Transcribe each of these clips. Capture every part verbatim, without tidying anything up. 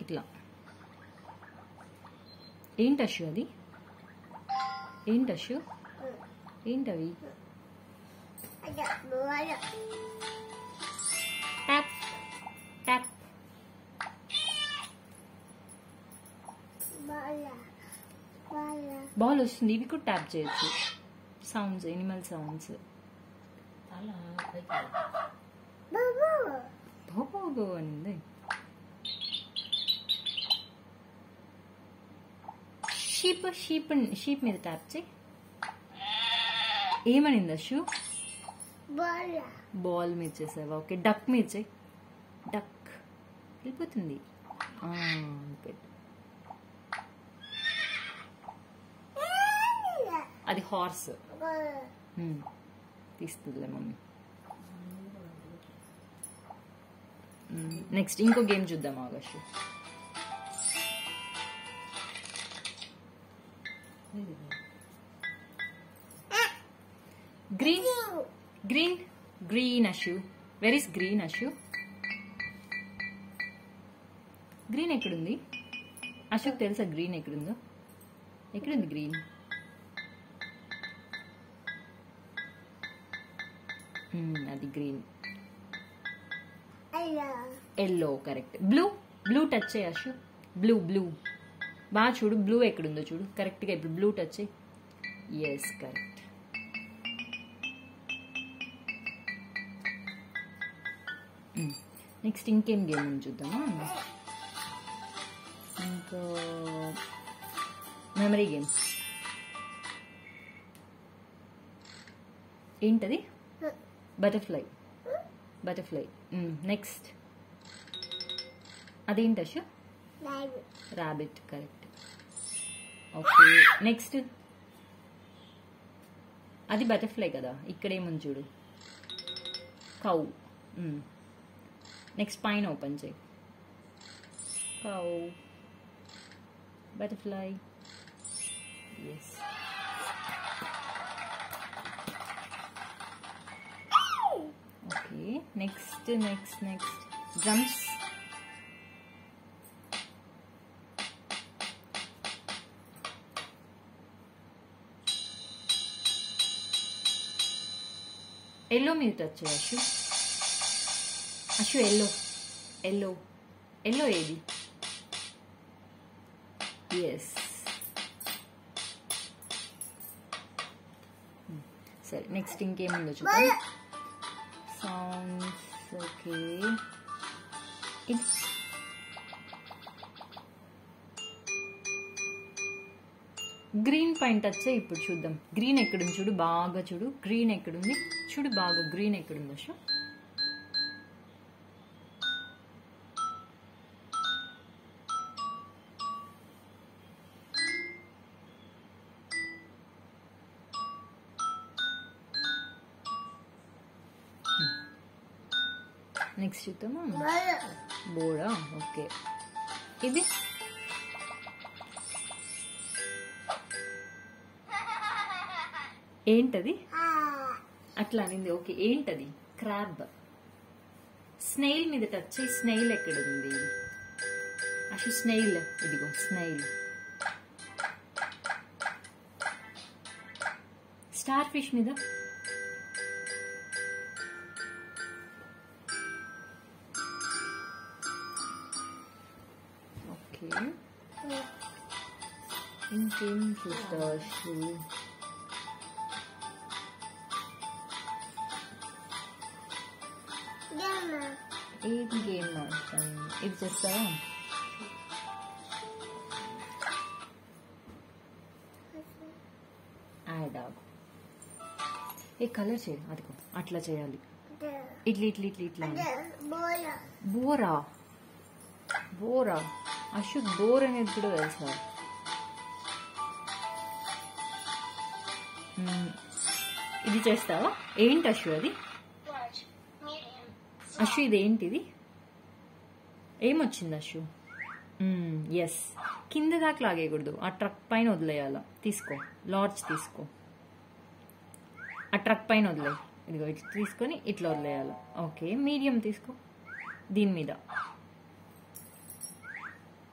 ఇట్లా. ఏంటి అశు అది? ఏంటి అశు? ఏంటవి? Tap tap. బాల్ వస్తుంది. ఇవి కూడా ట్యాప్ చేయొచ్చు. Sounds, animal sounds. బాబో అనింది. షీప్ షీప్ షీప్ మీద ట్యాప్ చేయి. ఏమనింది అశు? బాల్ మీద చేసావా? ఓకే. డక్ మీద చేయి. డక్ వెళ్ళిపోతుంది. అది హార్స్. తీస్తుందిలే మమ్మీ. నెక్స్ట్ ఇంకో గేమ్ చూద్దాం ఆగస్టు. Green green green Ashu. Where is green Ashu? Green ఎక్కడుంది అశోక్? తెలుసా గ్రీన్ ఎక్కడుందో? ఎక్కడుంది గ్రీన్? అది green. Yellow correct. Blue blue touch చేయి అశు. బ్లూ బ్లూ బాగా చూడు. బ్లూ ఎక్కడుందో చూడు కరెక్ట్గా. ఇప్పుడు బ్లూ టచ్ చేయి. Yes correct. నెక్స్ట్ ఇంకేం గేమ్ ఉంది చూద్దామా? ఇంకా మెమరీ గేమ్. ఏంటది? బటర్ఫ్లై. బటర్ఫ్లై. నెక్స్ట్ అదేంటి Ashu? Rabbit correct. Okay. Next అది బటర్ఫ్లై కదా. ఇక్కడేముంది చూడు? కౌ. నెక్స్ట్ పైన ఓపెన్ చేయి. Cow, butterfly. Yes. Okay. Next next next drums. Yellow మీద టచ్ చేయి Ashu. Ashu yellow yellow yellow ఏది? ఎస్. సరే నెక్స్ట్ ఇంకేముందో చూద్దాం. సౌండ్స్. ఓకే. గ్రీన్ పైన టచ్ చేయి. ఇప్పుడు చూద్దాం గ్రీన్ ఎక్కడుంది చూడు. బాగా చూడు. గ్రీన్ ఎక్కడుంది చూడు బాగా. గ్రీన్ ఎక్కడుంది అశు? నెక్స్ట్ చూద్దామా? బోర్డా. ఓకే. ఇది ఏంటది? అట్లా అనింది. ఓకే. ఏంటది? క్రాబ్. స్నెయిల్ మీద టచ్ చేయి. స్నెయిల్ ఎక్కడుంది అశు? స్నెయిల్. ఇదిగో స్నెయిల్. స్టార్ ఫిష్ మీద. ఓకే. ఇంకేం చూస్తా అశు? ఏది గేమ్ ఆడతాను? ఇది చేస్తావా? యాడ్ ఆగు. ఏ కలర్ చేయి. అదిగో అట్లా చేయాలి. ఇట్లా ఇట్లా ఇట్లా ఇట్లా. బోరా. బోరా అశు. బోర్ అనేది కూడా తెలుసా? ఇది చేస్తావా? ఏంటి అశు అది? అశు ఇదేంటిది? ఏమొచ్చింది అశు? ఎస్. కింద దాకా లాగేయకూడదు. ఆ ట్రక్ పైన వదిలేయాల. తీసుకో. లార్జ్ తీసుకో. ఆ ట్రక్ పైన వదిలేయి. ఇదిగో ఇట్లా తీసుకొని ఇట్లా వదిలేయాల. ఓకే. మీడియం తీసుకో. దీని మీద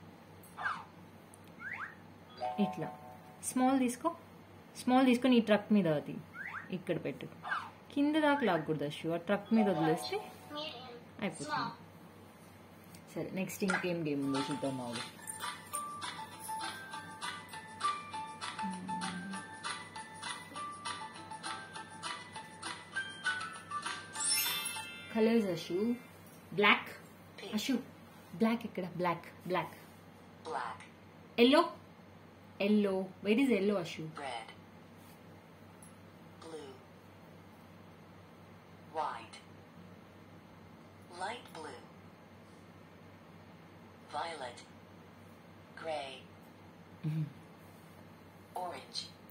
ఇట్లా స్మాల్ తీసుకో, స్మాల్ తీసుకొని ఈ ట్రక్ మీద అది ఇక్కడ పెట్టు. కింద దాకా లాగకూడదు అశు, ఆ ట్రక్ మీద వదిలేస్తే అయిపోతుంది. సరే నెక్స్ట్ ఇంకేం గేమ్ ఉందో చూద్దాం. మాకు colours Ashu. Black Ashu, black ఇక్కడ, black black yellow yellow where is yellow Ashu? Red, blue, white, light blue, violet, gray, orange.